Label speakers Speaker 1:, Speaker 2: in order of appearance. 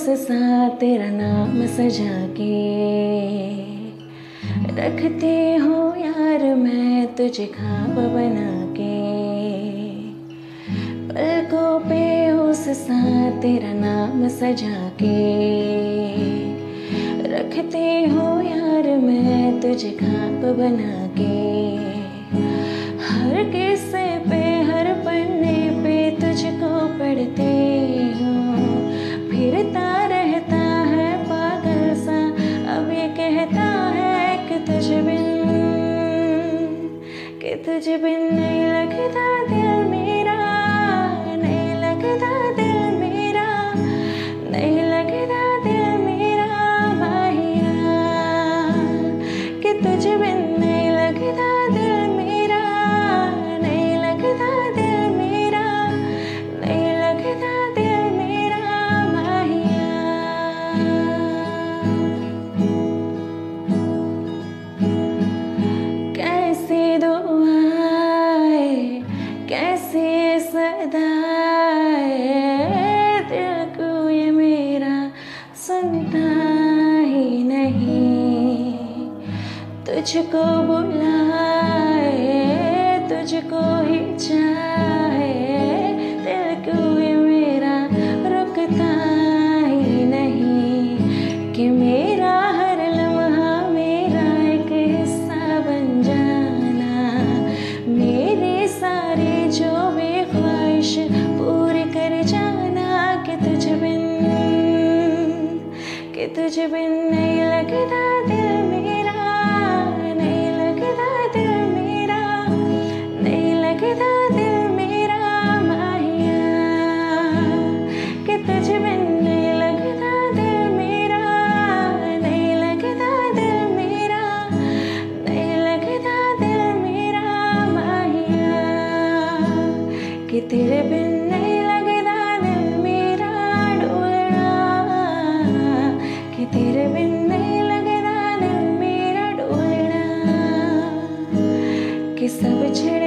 Speaker 1: सा तेरा नाम सजा के रखती हूँ यार मैं तुझे ख्वाब बना के। पलकों पे उस सा तेरा नाम सजा के रखती हूँ यार मैं तुझे ख्वाब बना के। हर किस्से पे हर पन्ने पे तुझको पढ़ती हूँ, फिरता रहता है पागल सा अब ये कहता है कि तुझ बिन नहीं लगता दिल मेरा, नहीं लगता दिल मेरा, नहीं लगता दिल मेरा माहिया, कि तुझ बिन नहीं लगता दिल मेरा, नहीं लगता दिल मेरा, नहीं लगता दिल मेरा माहिया। कैसी दुआएं कैसी सदाएं दिल को ये मेरा सुनता ही नहीं, तुझको बुलाए तुझको ही चाहे दिल को ये मेरा रुकता ही नहीं, कि मेरा हर लम्हा मेरा एक हिस्सा बन जाना, मेरी सारी जो भी ख्वाहिश पूरी कर जाना, कि तुझ बिन नहीं लगता दिल मेरा, नहीं लगता दिल मेरा, नहीं लगता दिल मेरा माहिया, कि तुझ बिन नहीं लगता दिल मेरा, नहीं लगता दिल मेरा, नहीं लगता दिल मेरा माहिया, कि तेरे बिन नहीं लगता दिल मेरा डोलना, कि तेरे बिन नहीं लगता दिल मेरा डोलना, कि सब छिड़